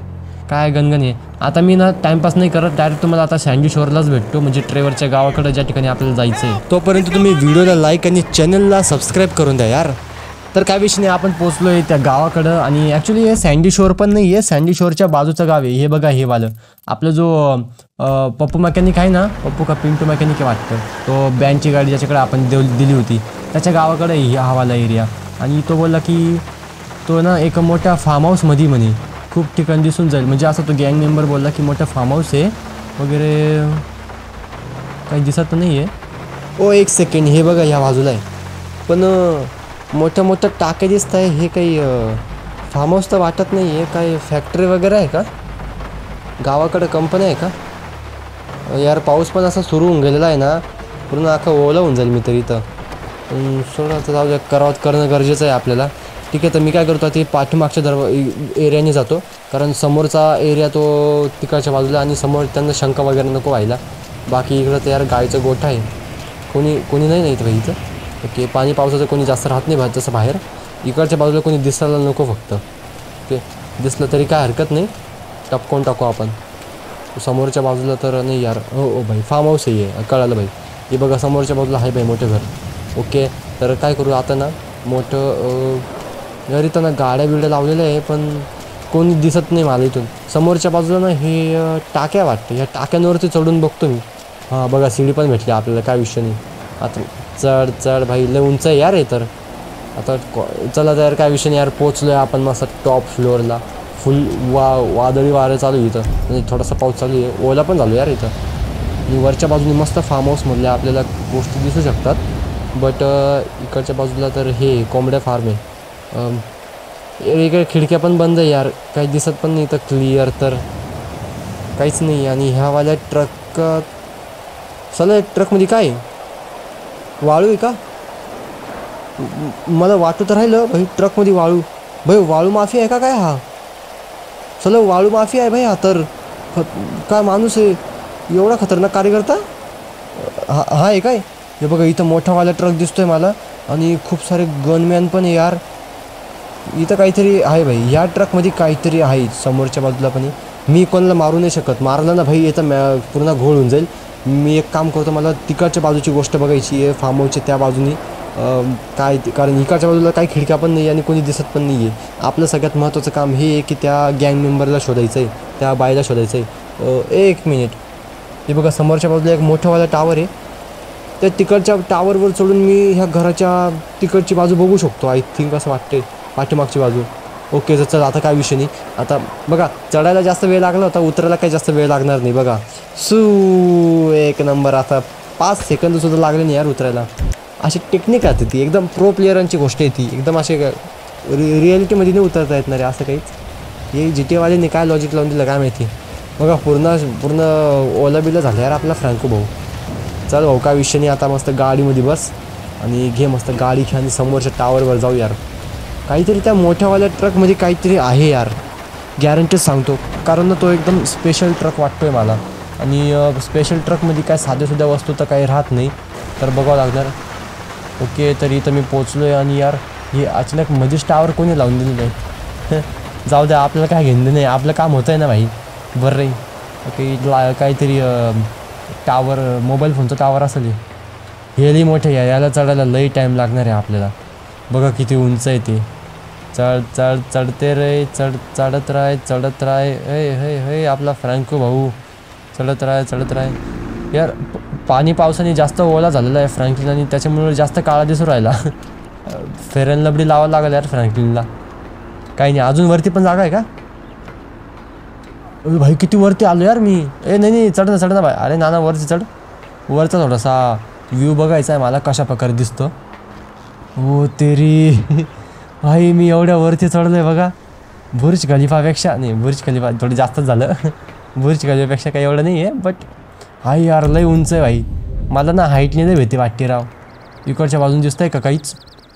काय गणगण आहे. आता मी ना टाइमपास नाही करत, डायरेक्ट तुम्हाला आता सँडी शोरलाच भेटतो, म्हणजे ट्रेवरच्या गावाकडे ज्या ठिकाणी आपल्याला जायचं आहे. तोपर्यंत तुम्ही व्हिडिओला लाईक आणि चॅनलला सबस्क्राईब करून द्या यार. तर काय विषय नाही, आपण पोचलो आहे त्या गावाकडं. आणि ॲक्च्युली हे सँडी शोर पण नाही आहे, सँडी शोरच्या बाजूचं गाव आहे. हे बघा हे वालं आपलं जो पप्पू मेकॅनिक आहे ना, पप्पू का पिंटू मेकॅनिक आहे वाटतं, तो बँडची गाडी ज्याच्याकडे आपण देव दिली होती त्याच्या गावाकडे हा वाला एरिया. आणि तो बोलला की तो ना एक मोठ्या फार्म हाऊसमध्ये म्हणे खूप ठिकाण दिसून जाईल, म्हणजे असं तो गँग मेंबर बोलला की मोठा फार्म हाऊस आहे वगैरे. काही दिसत नाही आहे. ओ एक सेकंड, हे बघा ह्या बाजूला आहे, पण मोठ्या मोठ्या टाके दिसत आहे. हे काही फार्म हाऊस तर वाटत नाही आहे, काही फॅक्टरी वगैरे आहे का, गावाकडं कंपनी आहे का यार. पाऊस पण असा सुरू होऊन गेलेला आहे ना, पूर्ण अख्खं ओला होऊन जाईल मी तरी इथं. सोडा तर जाऊ द्या, करावं करणं गरजेचं आहे आपल्याला. ठीक आहे, तर मी काय करतो ते पाठीमागच्या दरवा एरियाने जातो, कारण समोरचा एरिया तो तिकडच्या बाजूला आणि समोर त्यांना शंका वगैरे नको व्हायला. बाकी इकडं तर यार गायचं गोठा आहे, कोणी कोणी नाही नाही इथं भाई. इथं ओके, पाणी पावसाचं कोणी जास्त राहत नाही तसं बाहेर. इकडच्या बाजूला कोणी दिसायला नको फक्त. ओके, दिसलं तरी काय हरकत नाही, टपकवून टाकू आपण. समोरच्या बाजूला तर नाही यार. हो हो भाई, फार्म हाऊस आहे, कळालं भाई. हे बघा समोरच्या बाजूला आहे भाई मोठं घर. ओके, तर काय करू आता ना, मोठं घर इथं ना गाड्या बिड्या लावलेल्या आहे, पण कोणी दिसत नाही मला इथून. समोरच्या बाजूला ना हे टाक्या वाटतं, ह्या टाक्यांवरती चढून बघतो मी. हां बघा, सीडी पण भेटली आपल्याला, काय विषय नाही. आता चढ चढ भाई, लय उंच आहे यार हे तर. आता चला तर यार, काय विषय नाही यार, पोचलो आहे आपण मस्त टॉप फ्लोअरला. फुल वा वादळी वारं चालू आहे इथं, म्हणजे थोडासा पाऊस चालू आहे, ओला पण चालू आहे यार इथं. आणि वरच्या बाजूने मस्त फार्म हाऊसमधल्या आपल्याला गोष्टी दिसू शकतात. बट इकडच्या बाजूला तर हे कोंबड्या फार्म आहे. इकडे खिडक्या पण बंद आहे यार, काही दिसत पण नाही तर क्लिअर तर काहीच नाही. आणि ह्यावाल्या ट्रक, चला ट्रकमध्ये काय वाळू आहे का, मला वाटू तर राहिलं भाई ट्रकमध्ये वाळू. भाई वाळू माफी आहे का काय हा, चला वाळू माफी आहे भाई हा. तर काय माणूस आहे एवढा खतरनाक कार्यकर्ता. हा हा आहे काय. हे बघा इथं मोठावाला ट्रक दिसतोय मला, आणि खूप सारे गनमॅन पण आहे यार इथं. काहीतरी आहे भाई, ह्या ट्रकमध्ये काहीतरी आहे समोरच्या बाजूला पण. मी कोणाला मारू नाही शकत, मारलं ना भाई याचा मॅ पूर्ण घोळ होऊन जाईल. मी एक काम करतो, मला तिकडच्या बाजूची गोष्ट बघायची आहे, फार्म हाऊसच्या त्या बाजूनी काय, कारण इकडच्या बाजूला काही खिडक्या पण नाही आणि कोणी दिसत पण नाही आहे. आपलं सगळ्यात महत्त्वाचं काम हे आहे की त्या गँग मेंबरला शोधायचं आहे, त्या बाईला शोधायचं आहे. एक मिनिट, हे बघा समोरच्या बाजूला एक मोठावाला टावर आहे, त्या तिकडच्या टावरवर चढून मी ह्या घराच्या तिकडची बाजू बघू शकतो आय थिंक, असं वाटते पाठीमागची बाजू. ओके, तर चल आता काय विषय नाही. आता बघा चढायला जास्त वेळ लागला होता, उतरायला काही जास्त वेळ लागणार नाही. बघा सू एक नंबर. आता पाच सेकंदसुद्धा लागले नाही यार उतरायला. अशी टेक्निक राहते ती, एकदम प्रो प्लेयरांची गोष्ट आहे ती. एकदम असे रि रिॲलिटीमध्ये नाही उतरता येत ना रे असं काहीच. हे जी टी वाल्यांनी काय लॉजिक लावून दिलं काय माहिती. बघा पूर्ण पूर्ण ओला बिला झालं यार आपला फ्रँको भाऊ. चल भाऊ काय विषय नाही, आता मस्त गाडीमध्ये बस आणि घे मस्त गाडी घ्या आणि समोरच्या टावरवर जाऊ यार. काहीतरी त्या मोठ्यावाल्या ट्रकमध्ये काहीतरी आहे यार, गॅरंटीच सांगतो, कारण तो एकदम स्पेशल ट्रक वाटतो आहे मला. आणि स्पेशल ट्रकमध्ये काय साध्यासुद्धा वस्तू तर काही राहत नाही, तर बघावं लागणार. ओके, तर इथं मी पोचलो आहे. आणि यार हे अचानक मध्येच टावर कोणी लावून दिलेलं आहे. जाऊ द्या, आपल्याला काय घेणं नाही, आपलं काम होतं आहे ना भाई. बरं रे. ओके, ला काहीतरी टावर, मोबाईल फोनचं टावर असेल हे लई मोठं आहे, याला चढायला लई टाईम लागणार आहे आपल्याला. बघा किती उंच आहे ते. चढ चढ चढते रे, चढ चढत राय चढत राय हे हे हे आपला फ्रँको भाऊ चढत राय चढत राय. यार पाणी पावसाने जास्त ओला झालेला आहे फ्रँकलिन, आणि त्याच्यामुळे जास्त काळा दिसू राहिला. फेअर अँड लवली लावावं लागेल यार फ्रँकलिनला. काही नाही, अजून वरती पण जागा आहे का. भाई किती वरती आलो यार मी. ए नाही नाही, चढ ना चढ ना भाई. अरे नाना वरती चढ, वरचा थोडासा व्ह्यू बघायचा आहे मला कशा प्रकारे दिसतो. हो तेरी भाई, मी एवढ्या वरती चढलो आहे बघा. बुर्ज खलिफापेक्षा नाही, बुर्ज खलिफा थोडं जास्तच झालं. बुर्ज खलिफापेक्षा काही एवढं नाही आहे, बट हाय यार लय उंच आहे भाई. मला ना हाईटने नाही भीती वाटते राव. इकडच्या बाजून दिसत आहे का काहीच.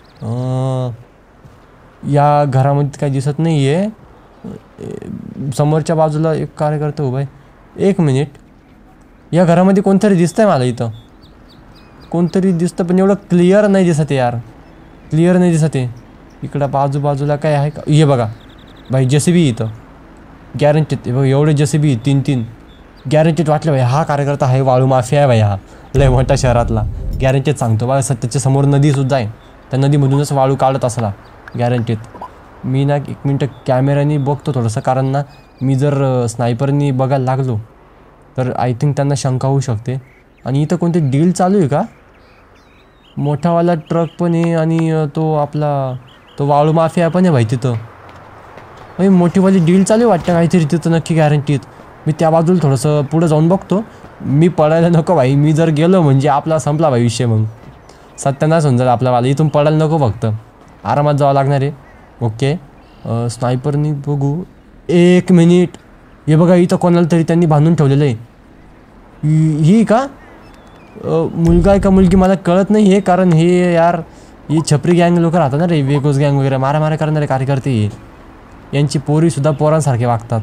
या घरामध्ये काही दिसत नाही आहे. समोरच्या बाजूला एक कार्यकर्ता उभा आहे. एक मिनिट, या घरामध्ये कोणतरी दिसतं आहे मला इथं, कोणतरी दिसतं, पण एवढं क्लिअर नाही दिसत यार, क्लिअर नाही दिसत आहे. इकडं बाजूबाजूला काय आहे का. हे बघा भाई, जे सी बी इथं. गॅरंटीत एवढे जसे बी तीन तीन गॅरंटीत वाटलं भाई हा कार्यकर्ता आहे वाळू माफिया आहे भाई हा लय मोठ्या शहरातला गॅरंटीत सांगतो बा त्याच्या समोर नदीसुद्धा आहे त्या नदीमधूनच वाळू काढत असला गॅरंटीत. मी ना एक मिनटं कॅमेऱ्याने बघतो थोडंसं कारण ना मी जर स्नायपरनी बघायला लागलो तर आय थिंक त्यांना शंका होऊ शकते. आणि इथं कोणती डील चालू आहे का? मोठावाला ट्रक पण आहे आणि तो आपला तो वाळू माफिया पण आहे भाई तिथं. भाई मोठीवाली डील चालू आहे वाटतं काहीतरी तिथं नक्की गॅरंटीत. मी त्या बाजूला थोडंसं पुढं जाऊन बघतो. मी पडायला नको भाई मी जर गेलो म्हणजे आपला संपला भाई विषय मग सत्यानाश होऊन जाईल आपल्यावाला. इथून पडायला नको फक्त आरामात जावं लागणार आहे. ओके स्नायपरनी बघू एक मिनिट. हे बघा इथं कोणाला तरी त्यांनी बांधून ठेवलेलं आहे. ही का मुलगा आहे का मुलगी मला कळत नाही आहे कारण हे यार ही छपरी गँग लोक राहतात ना रे वेगोज गँग वगैरे मारा मारा करणारे कार्यकर्ते हे यांची पोरीसुद्धा पोरांसारखे वागतात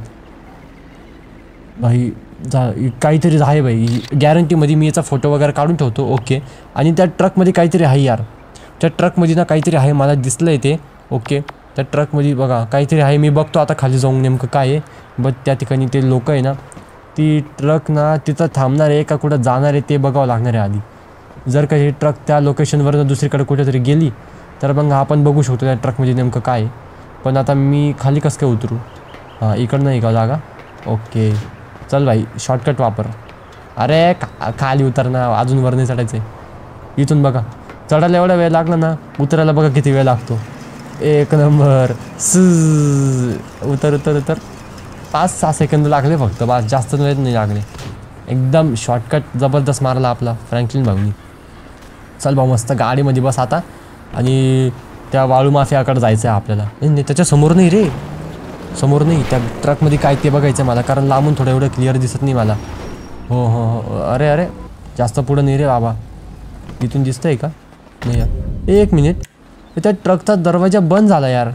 भाई. जा काहीतरी आहे भाई गॅरंटीमध्ये मी याचा फोटो वगैरे काढून ठेवतो. ओके आणि त्या ट्रकमध्ये काहीतरी आहे यार त्या ट्रकमध्ये ना काहीतरी आहे मला दिसलं आहे ते. ओके त्या ट्रकमध्ये बघा काहीतरी आहे मी बघतो आता खाली जाऊन नेमकं काय आहे. बट त्या ठिकाणी ते लोक आहे ना ती ट्रक ना तिथं थांबणार आहे का कुठं जाणार आहे ते बघावं लागणार आहे आधी. जर का ही ट्रक त्या लोकेशनवरनं दुसरीकडे कुठेतरी गेली तर मग आपण बघू शकतो त्या ट्रकमध्ये नेमकं काय आहे. पण आता मी खाली कसं काय उतरू? हां इकडं नाही का जागा? ओके चल भाई शॉर्टकट वापर. अरे खा खाली उतर ना अजून वर नाही चढायचं आहे. इथून बघा चढायला एवढा वेळ लागला ना उतरायला बघा किती वेळ लागतो. एक नंबर स उतर उतर उतर पाच सहा सेकंद लागले फक्त बस जास्त वेळ नाही लागले. एकदम शॉर्टकट जबरदस्त मारला आपला फ्रँकलिन भाऊनी. चल भाऊ मस्त गाडीमध्ये बस आता आणि त्या वाळू माफियाकडे जायचं आहे आपल्याला. नाही नाही त्याच्या समोर नाही रे समोर नाही त्या ट्रकमध्ये काय ते बघायचं आहे मला कारण लांबून थोडं एवढं क्लिअर दिसत नाही मला. हो हो हो अरे अरे जास्त पुढं नाही रे बाबा. इथून दिसतंय का? नाही यार एक मिनिट त्या ट्रकचा दरवाजा बंद झाला यार.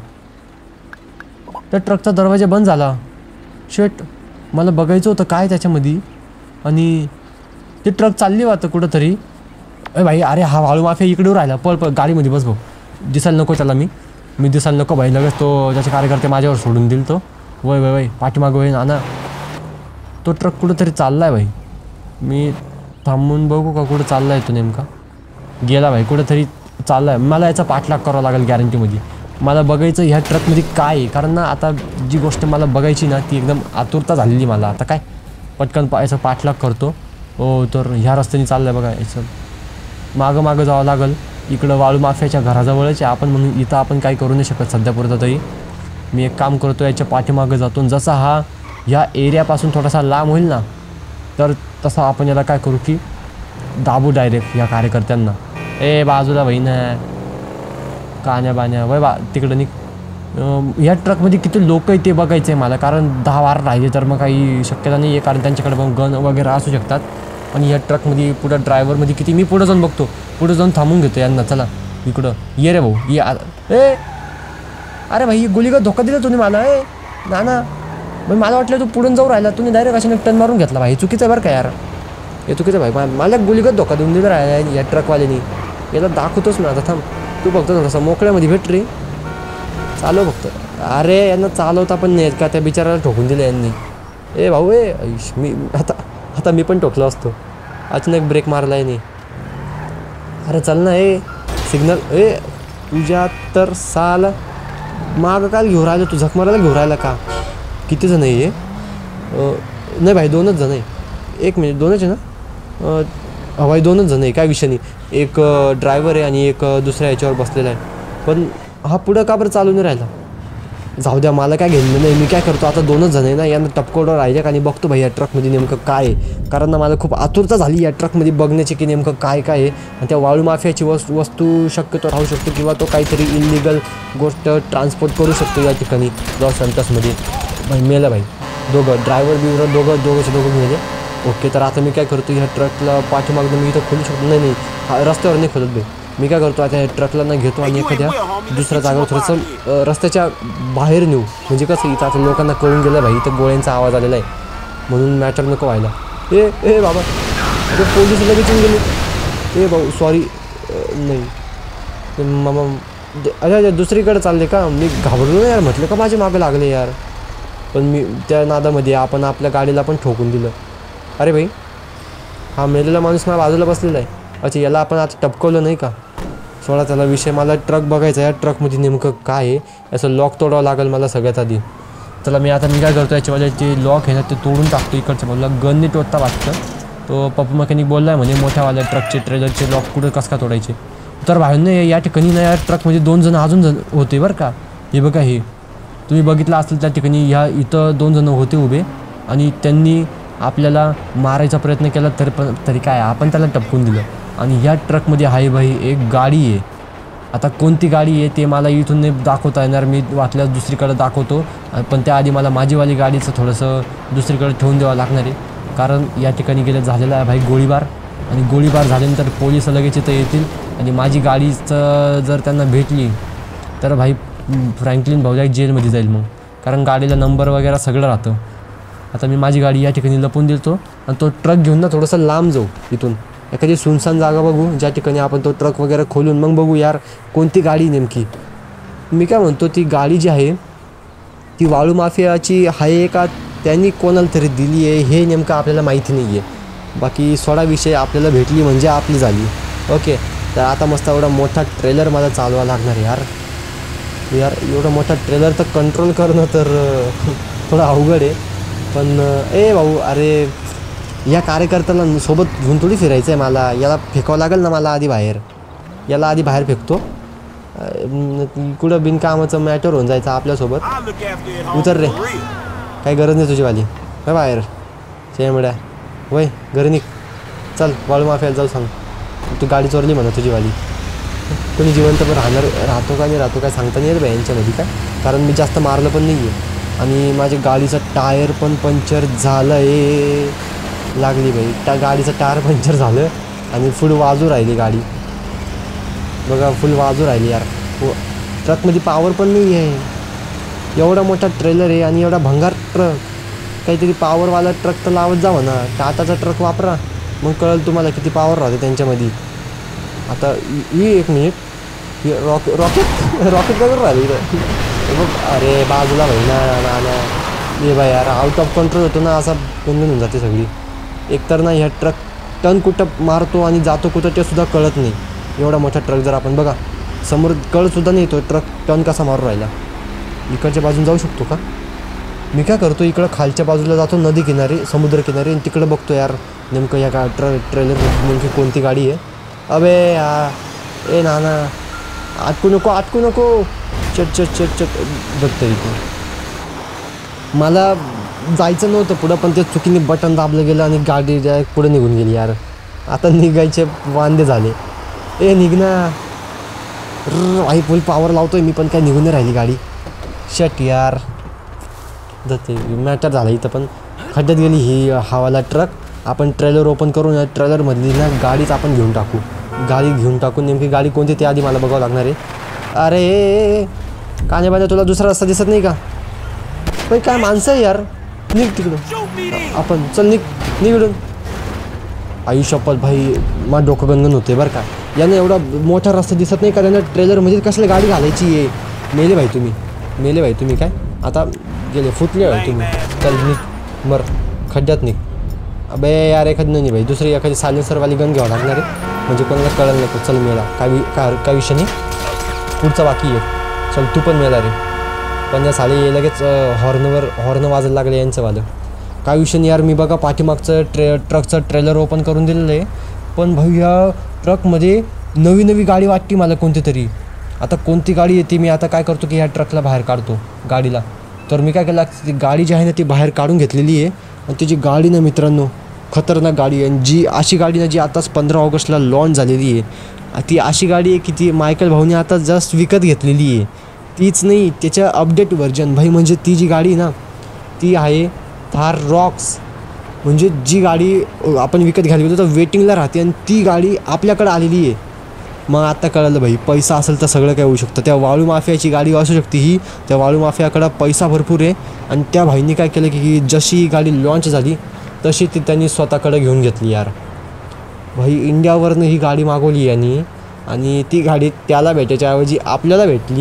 त्या ट्रकचा दरवाजा बंद झाला. शेट मला बघायचं होतं काय त्याच्यामध्ये आणि ते ट्रक चालली वाटतं कुठंतरी. अरे भाई अरे हा वाळू माफिया इकडे राहिला पळ पळ गाडीमध्ये बस भाऊ. दिसायला नको त्याला मी मी दिसायला नको भाई लगेच तो त्याचे कार्यकर्ते माझ्यावर सोडून देईल तो. वय वय वय पाठीमागं वय नाना तो ट्रक कुठंतरी चालला आहे भाई. मी थांबून बघू का कुठं चालला आहे तो नेमका. गेला भाई कुठंतरी चालला आहे. मला याचा पाठलाग करावा लागेल गॅरंटीमध्ये. मला बघायचं ह्या ट्रकमध्ये काय आहे कारण ना आता जी गोष्ट मला बघायची ना ती एकदम आतुरता झालेली मला. आता काय पटकन पा याचा पाठलाग करतो. हो तर ह्या रस्त्याने चाललं आहे बघा याचं मागं मागं जावं लागेल. इकडं वाळू माफियाच्या घराजवळच आहे आपण म्हणून इथं आपण काही करू नाही शकत सध्यापुरतं तरी. मी एक काम करतो याच्या पाठीमागं जातो जसा हा ह्या एरियापासून थोडासा लांब होईल ना तर तसा आपण याला काय करू की दाबू डायरेक्ट या कार्यकर्त्यांना. ए बाजूला भाई ना कान्या बान्या वय बा तिकडं नि ह्या ट्रकमध्ये किती लोक आहे ते बघायचं आहे मला कारण दहा बारा राहिले तर मग काही शक्यता नाही आहे कारण त्यांच्याकडे मग गन वगैरे असू शकतात. आणि ह्या ट्रकमध्ये पुढं ड्रायव्हरमध्ये किती मी पुढं जाऊन बघतो पुढं जाऊन थांबून घेतो यांना. चला इकडं ये रे भाऊ ये. ए अरे भाई गोलीगत धोका दिला तुम्ही मला. ए ना ना मग मला वाटलं तू पुढून जाऊ राहिला तुम्ही डायरेक्ट अशाने टर्न मारून घेतला भाई. चुकीचं आहे बरं का यार हे चुकीचं भाई. मला गोलीगत धोका देऊन दिला राहिला या ट्रकवाल्यानी. याला दाखवतोच ना आता थांब तू फक्त थोडंसं मोकळ्यामध्ये भेट रे चालव फक्त. अरे यांना चालवता पण नाही का त्या बिचाराला ठोकून दिलं यांनी. ए भाऊ ए आयुष मी आता आता मी पण ठोकलो असतो अचानक ब्रेक मारला आहे नाही. अरे चल ना ए सिग्नल ए तुझ्या तर साला मागं काल घेऊन राहिलं तू झक मारायला घेऊन राहिला का? किती जण आहे नाही भाई दोनच जण आहे. एक मिनिट दोनच आहे ना हा भाई दोनच जण आहे काय विषय नाही. एक ड्रायव्हर आहे आणि एक दुसऱ्या ह्याच्यावर बसलेला आहे. पण हा पुढं का बरं चालू नाही राहिला? जाऊ द्या मला काय घेणं नाही. मी काय करतो आता दोनच जण आहे ना यांना टपकोडवर राहिले आणि बघतो भाई या ट्रकमध्ये नेमकं काय आहे कारण ना मला खूप आतुरता झाली या ट्रकमध्ये बघण्याची की नेमकं काय काय आहे. आणि त्या वाळू माफियाची वस्तू वस्तू शक्यतो राहू शकतो किंवा तो काहीतरी इलिगल गोष्ट ट्रान्सपोर्ट करू शकतो या ठिकाणी लॉस सॅन्टोसमध्ये. भाई मेलं भाई दोघं ड्रायव्हर बिवर दोघं दोघंचे दोघं मेले. ओके तर आता मी काय करतो ह्या ट्रकला पाठीमागनं मी इथं खोलू शकतो नाही नाही हा रस्त्यावर नाही खोलत भाई. मी काय करतो आता ह्या ट्रकला ना घेतो आणि एखाद्या दुसऱ्या जागेवर थोडंसं रस्त्याच्या बाहेर नेऊ म्हणजे कसं इथं आता लोकांना कळून गेलं भाई इथं गोळ्यांचा आवाज आलेला आहे म्हणून मॅटर नको व्हायला. ए ए बाबा अरे पोलीस लगेच येऊन गेले. ए भाऊ सॉरी नाही मामा अरे अरे दुसरीकडे चालले का? मी घाबरलो यार म्हटलं का माझे मागे लागले यार. पण मी त्या नादामध्ये आपण आपल्या गाडीला पण ठोकून दिलं. अरे भाई, हा मेलेला माणूस मला बाजूला बसलेला आहे. अच्छा, याला आपण आता टपकवलं नाही का? सोडा त्याला विषय. मला ट्रक बघायचा आहे. या ट्रकमध्ये नेमकं काय आहे याचं लॉक तोडावं लागेल मला सगळ्यात आधी. चला मी आता मी काय करतो, याच्यावाले ते लॉक आहे ना ते तोडून टाकतो. इकडच्या बाजूला गनने तोडता वाटतं. तो पप्पू मेकॅनिक बोलला आहे म्हणजे मोठ्यावाल्या ट्रकचे ट्रेलरचे लॉक कुठं कसं का तोडायचे. तर बाहेरनं या ठिकाणी ना या ट्रकमध्ये दोन जण अजून जण होते बरं का. हे बघा, हे तुम्ही बघितलं असेल त्या ठिकाणी. ह्या इथं दोन जण होते उभे आणि त्यांनी आपल्याला मारायचा प्रयत्न केला. तरी पण तरी काय आपण त्याला टपकून दिलं. आणि ह्या ट्रकमध्ये हाय भाई एक गाडी आहे. आता कोणती गाडी आहे ते मला इथून नाही दाखवता येणार. मी वाटल्यास दुसरीकडे दाखवतो, पण त्याआधी मला माझीवाली गाडीचं थोडंसं दुसरीकडे ठेवून द्यावं लागणार आहे. कारण या ठिकाणी गेलं झालेला आहे भाई गोळीबार. आणि गोळीबार झाल्यानंतर पोलिस लगेच इथं येतील आणि माझी गाडीचं जर त्यांना भेटली तर भाई फ्रँकलिन भाऊला जेलमध्ये जाईल मग. कारण गाडीला नंबर वगैरे सगळं राहतं. आता मी माझी गाडी या ठिकाणी लपवून देतो आणि तो ट्रक घेऊन ना थोडंसं लांब जाऊ इथून. एखादी सुनसान जागा बघू ज्या ठिकाणी आपण तो ट्रक वगैरे खोलून मग बघू यार कोणती गाडी नेमकी. मी काय म्हणतो, ती गाडी जी आहे ती वाळू माफियाची आहे का त्यांनी कोणाला तरी दिली आहे हे नेमकं आपल्याला माहिती नाही आहे. बाकी सोडा विषय, आपल्याला भेटली म्हणजे आपली झाली. ओके, तर आता मस्त एवढा मोठा ट्रेलर मला चालवा लागणार यार. यार एवढा मोठा ट्रेलर तर कंट्रोल करणं तर थोडं अवघड आहे. पण ए भाऊ, अरे या कार्यकर्त्याला सोबत घेऊन थोडी फिरायचं आहे मला. याला फेकावं लागेल ना मला आधी बाहेर. याला आधी बाहेर फेकतो. कुठं बिनकामाचं मॅटर होऊन जायचं आपल्यासोबत. उतर रे, काही गरज नाही तुझीवाली. काय बाहेर शेमड्या वय घरी निघ. चल वाळू माफियाला जाऊ सांग तू गाडी चोरली म्हणा तुझीवाली. कोणी जिवंत पण राहणार राहतो का नाही राहतो काय सांगता नाही रे बाई यांच्यामध्ये काय. कारण मी जास्त मारलं पण नाही आहे आणि माझ्या गाडीचं टायर पण पंक्चर झालं आहे. लागली बाई त्या गाडीचं टायर पंक्चर झालं आणि फुल वाजू राहिली गाडी. बघा फुल वाजू राहिली यार. ट्रकमध्ये पावर पण नाही आहे. एवढा मोठा ट्रेलर आहे आणि एवढा भंगार ट्रक. काहीतरी पॉवरवाला ट्रक तर लावत जावं ना. टाटाचा ट्रक वापरा मग कळेल तुम्हाला किती पॉवर राहते त्यांच्यामध्ये. आता ही एक मिनिट रॉक रॉकेट रॉकेट काय करून राहिली इथं बघ. अरे बाजूला भाई ना ना ना ये बाई यार आउट ऑफ कंट्रोल होतो ना. असा गुंगून होऊन जाते सगळी. एकतर ना ह्या ट्रक टर्न कुठं मारतो आणि जातो कुठं ते सुद्धा कळत नाही. एवढा मोठा ट्रक जर आपण बघा समोर कळतसुद्धा नाही तो ट्रक टर्न कसा मारून राहिला. इकडच्या बाजून जाऊ शकतो का? मी काय करतो इकडं खालच्या बाजूला जातो नदी किनारी समुद्र किनारी आणि तिकडं बघतो यार नेमकं या गा ट्र ट्रेलर नेमकी कोणती गाडी आहे. अबे या ए ना ना अटकू नको अटकू नको. चट चट चट चट बघतो इकडं. मला जायचं नव्हतं पुढं पण ते चुकीने बटन दाबलं गेलं आणि गाडी डायरेक्ट पुढे निघून गेली यार. आता निघायचे वांदे झाले. ए निघ ना. आई फुल पॉवर लावतोय मी पण काय निघून नाही राहिली गाडी. शट यार जाते मॅटर झाला इथं. पण खड्ड्यात गेली ही हवाला ट्रक. आपण ट्रेलर ओपन करून या ट्रेलरमधली ना गाडीच आपण घेऊन टाकू. गाडी घेऊन टाकून नेमकी गाडी कोणती ते आधी मला बघावं लागणार आहे. अरे काने बाने तुला दुसरा रस्ता दिसत नाही का? पण काय माणसं आहे यार. निघ तिकडून आपण. चल निघ निघडून. आई शपथ भाई मग डोकं गणगण होते बरं का. यानं एवढा मोठा रस्ता दिसत नाही का? त्यानं ट्रेलरमध्ये कसली गाडी घालायची आहे. मेले भाई तुम्ही मेले भाई तुम्ही काय आता गेले फुटले भाई तुम्ही. चल निघ मर खड्ड्यात निघ. अबे यार एखादी नाही भाई दुसरी एखादी सायलेन्सरवाली गन घ्यावं लागणार आहे म्हणजे कोणाला कळलं नको. चल मेला काय काय काय विषय नाही. पुढचा बाकी आहे. चल तू पण मेला रे. पण या साली लगेच हॉर्नवर हॉर्न वाजायला लागले यांचंवालं. काय विषय नाही यार. मी बघा पाठीमागचं ट्रे ट्रकचं ट्रेलर ओपन करून दिलेलं आहे पण भाई या ट्रकमध्ये नवी नवी गाडी वाटते मला कोणती तरी. आता कोणती गाडी येते मी आता काय करतो की ह्या ट्रकला बाहेर काढतो गाडीला. तर मी काय केलं ती गाडी जी आहे ना ती बाहेर काढून घेतलेली आहे आणि त्याची गाडी ना मित्रांनो खतरनाक गाडी आहे. जी अशी गाडी ना जी आताच पंधरा ऑगस्टला लॉन्च झालेली आहे. ती अशी गाडी आहे की ती मायकल भाऊने आता जस्ट विकत घेतलेली आहे. तीच नाही त्याच्या अपडेट व्हर्जन भाई. म्हणजे ती जी गाडी ना ती आहे थार रॉक्स. म्हणजे जी गाडी आपण विकत घ्यायला गेलो तर वेटिंगला राहते आणि ती गाडी आपल्याकडे आलेली आहे. मग आता कळलं भाई पैसा असेल तर सगळं काय होऊ शकतं. त्या वाळू माफियाची गाडी असू शकते ही. त्या वाळू माफियाकडं पैसा भरपूर आहे आणि त्या भाईंनी काय केलं की जशी ही गाडी लॉन्च झाली तशी ती त्यांनी स्वतःकडे घेऊन घेतली यार. भाई इंडियावरनं ही गाडी मागवली यांनी आणि ती गाडी त्याला भेटायच्या ऐवजी आपल्याला भेटली.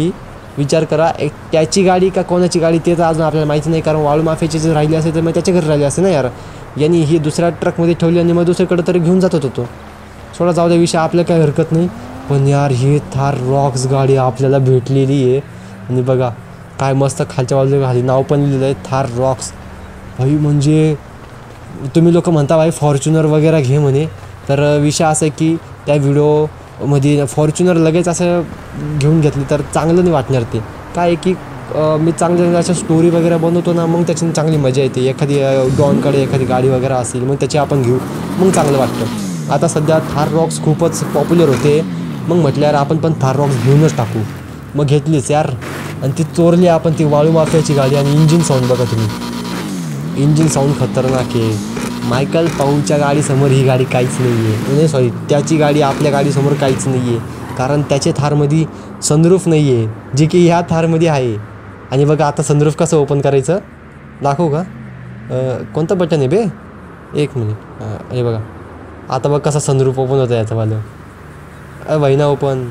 विचार करा, एक त्याची गाडी का कोणाची गाडी ते तर अजून आपल्याला माहिती नाही, कारण वाळू माफियाची जर राहिली असेल तर मग त्याच्या घरी राहिली असेल ना यार. यांनी ही दुसऱ्या ट्रकमध्ये ठेवली आणि मग दुसरीकडे तरी घेऊन जात होतो. थोडा जाऊ द्या विषय, आपल्या काही हरकत नाही. पण यार ही थार रॉक्स गाडी आपल्याला भेटलेली आहे. आणि बघा काय मस्त खालच्या बाजूला खाली नाव पण लिहिलेलं आहे, थार रॉक्स. भाई म्हणजे तुम्ही लोक म्हणता भाई फॉर्च्युनर वगैरे घे म्हणे, तर विषय असा आहे की त्या व्हिडिओमध्ये फॉर्च्युनर लगेच असं घेऊन घेतली तर चांगलं नाही वाटणार. ते काय आहे की मी चांगल्या अशा स्टोरी वगैरे बनवतो ना, मग त्याची चांगली मजा येते. एखादी डॉनकडे एखादी गाडी वगैरे असेल मग त्याची आपण घेऊ, मग चांगलं वाटतं. आता सध्या थार रॉक्स खूपच पॉप्युलर होते, मग म्हटलं यार आपण पण थार रॉक्स घेऊनच टाकू. मग घेतलीच यार, आणि ती चोरली आपण ती वाळू माफियाची गाडी. आणि इंजिन साऊंड बघा तुम्ही, इंजिन साऊंड खतरनाक आहे. मायकल पाऊलच्या गाडीसमोर ही गाडी काहीच नाही आहे. म्हणजे सॉरी त्याची गाडी आपल्या गाडीसमोर काहीच नाही आहे, कारण त्याच्या थारमध्ये सनरूफ नाही आहे, जे की ह्या थारमध्ये आहे. आणि बघा आता सनरूफ कसं ओपन करायचं दाखवू का? कोणतं बटन आहे बे? एक मिनिट. हे बघा आता बघ कसा सनरूफ ओपन होतं याचं वालं. बहिणा ओपन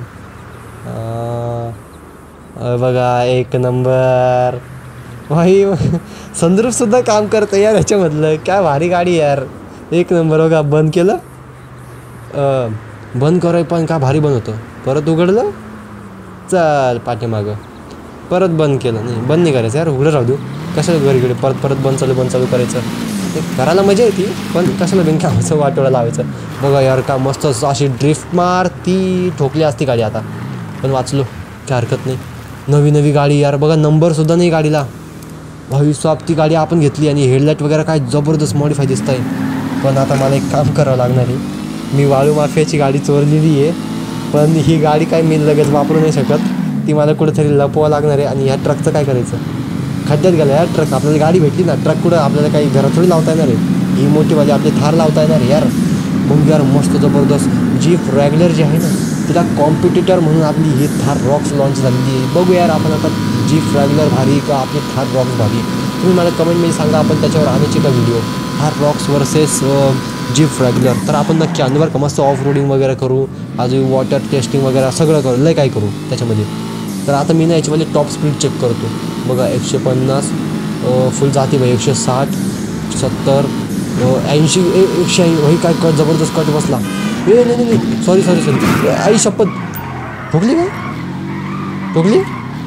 बघा, एक नंबर. भाई सनरूफसुद्धा काम करतं यार ह्याच्यामधलं. काय भारी गाडी यार, एक नंबर. बघा बंद केलं, बंद कराय पण का भारी बंद होतं. परत उघडलं, चल पाठीमागं, परत बंद केलं. नाही बंद नाही करायचं यार, उघडं राहू देऊ. कशाला घरीकडे परत परत बंद चालू बंद चालू करायचं, ते करायला मजा येते. पण कशाला बिन कामाचं वाटोळा लावायचं. बघा यार का मस्त अशी ड्रिफ्ट मार, ती ठोकली असती गाडी आता, पण वाचलो, काय हरकत नाही. नवी नवी गाडी यार, बघा नंबरसुद्धा नाही गाडीला. भाई साहेब ती गाडी आपण घेतली आणि हेडलाईट वगैरे काय जबरदस्त मॉडिफाय दिसत आहे. पण आता मला एक काम करावं लागणार आहे. मी वाळू माफियाची गाडी चोरलेली आहे, पण ही गाडी काय मी लगेच वापरू नाही शकत. ती मला कुठेतरी लपवावं लागणार आहे. आणि ह्या ट्रकचं काय करायचं? खड्ड्यात गेला यार ट्रक. आपल्याला गाडी भेटली ना, ट्रक कुठं आपल्याला काही घरात थोडी लावता येणार आहे. ही मोठीवाली आपली थार लावता येणार यार. मग यार मस्त जबरदस्त जीप रॅगलर जी आहे ना, तिला कॉम्पिटिटर म्हणून आपली ही थार रॉक्स लॉन्च झालेली आहे. बघू यार आपण आता जीप रॅगलर भारी का आपली थार रॉक्स भारी. तुम्ही मला कमेंटमध्ये सांगा, आपण त्याच्यावर आणायची का video, Thar Roxx versus Jeep Wrangler. तर आपण नक्की आणू बरं का. मस्त ऑफ रोडिंग वगैरे करू, अजून वॉटर टेस्टिंग वगैरे सगळं करू, लय काय करू त्याच्यामध्ये. तर आता मी ना याच्यामध्ये टॉप स्पीड चेक करतो. बघा एकशे पन्नास फुल जाते भाई, एकशे साठ, सत्तर, ऐंशी, एकशे ऐंशी. भाई काय कट जबरदस्त कट बसला. ए नाही नाही सॉरी सॉरी सॉरी आई शपथ, ठोकली काय? ठोकली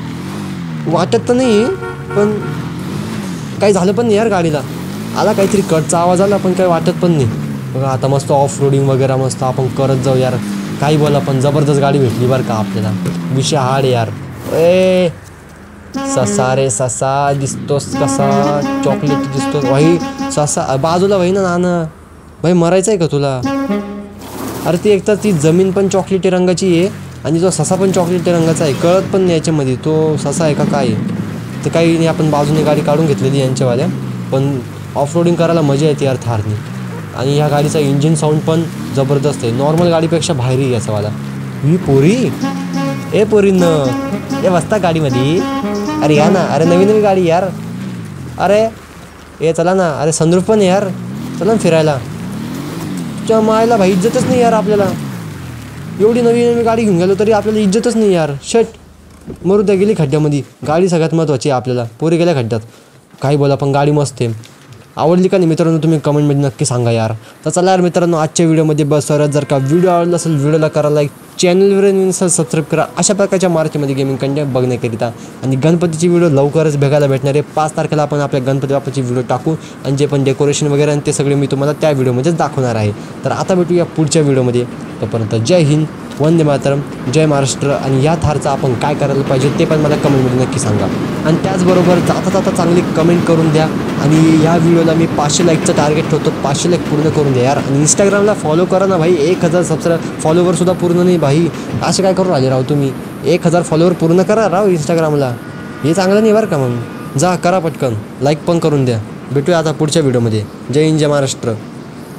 वाटत तर नाही, पण काही झालं पण नाही यार. गाडीला आला काहीतरी कटचा आवाज आला, पण काही वाटत पण नाही. बघा आता मस्त ऑफ रोडिंग वगैरे मस्त आपण करत जाऊ यार. काही बोला पण जबरदस्त गाडी भेटली बरं का आपल्याला. विषय हाड यार. ए ससा रे ससा, दिसतोस कसा चॉकलेट दिसतोस भाई. ससा बाजूला भाई ना नानं, भाई मरायचं आहे का तुला? अरे ती एकतर ती जमीन पण चॉकलेटी रंगाची आहे आणि तो ससा पण चॉकलेटी रंगाचा आहे. कळत पण नाही याच्यामध्ये तो ससा आहे का काय आहे ते काही नाही. आपण बाजूने गाडी काढून घेतलेली यांच्यावाल्या, पण ऑफ रोडिंग करायला मजा येते यार थारनी. आणि ह्या गाडीचा इंजिन साऊंड पण जबरदस्त आहे, नॉर्मल गाडीपेक्षा भारी आहे याचावाला. ही पोरी, ए पोरींनं ए बसता गाडीमध्ये. अरे या ना, अरे नवी नवी गाडी यार. अरे ए चला ना, अरे सनरूफ पण यार, चला ना फिरायला. तुझ्या मायला भाई इज्जतच नाही यार आपल्याला. एवढी नवी नवी गाडी घेऊन गेलो तरी आपल्याला इज्जतच नाही यार. शट, मरू द्या, गेली खड्ड्यामध्ये. गाडी सगळ्यात महत्त्वाची आहे आपल्याला. पोरी गेल्या खड्ड्यात, काही बोला पण गाडी मस्त आहे. आवडली का नाही मित्रांनो, तुम्ही कमेंटमध्ये नक्की सांगा यार. तर चला यार मित्रांनो, आजच्या व्हिडिओमध्ये बस सर. जर का व्हिडिओ आवडला असेल व्हिडिओला करा लाईक, चॅनलवर नसेल सबस्क्राईब करा. अशा प्रकारच्या मार्केटमध्ये गेमिंग कंटेंट बघण्याकरिता. आणि गणपतीची व्हिडिओ लवकरच बघायला भेटणार आहे. पाच तारखेला आपण आपल्या गणपती बाप्पाची व्हिडिओ टाकू आणि जे पण डेकोरेशन वगैरे आणि ते सगळे मी तुम्हाला त्या व्हिडिओमध्येच दाखवणार आहे. तर आता भेटूया पुढच्या व्हिडिओमध्ये. तोपर्यंत जय हिंद, वंदे मातरम, जय महाराष्ट्र. आणि ह्या थारचा आपण काय करायला पाहिजे ते पण मला कमेंटमध्ये नक्की सांगा. आणि त्याचबरोबर जाता जाता चांगली कमेंट करून द्या. आणि ह्या व्हिडिओला मी पाचशे लाईकचं टार्गेट ठेवतो, पाचशे लाईक पूर्ण करून द्या यार. आणि इंस्टाग्रामला फॉलो करा ना भाई. एक हजार सबस्क्राईब फॉलोवरसुद्धा पूर्ण नाही भाई, असं काय करू राहिले राव तुम्ही. एक हजार फॉलोवर पूर्ण करा राव इंस्टाग्रामला. हे चांगलं नाही बरं का. मग जा करा पटकन, लाईक पण करून द्या. भेटूया आता पुढच्या व्हिडिओमध्ये. जय हिंद, जय महाराष्ट्र.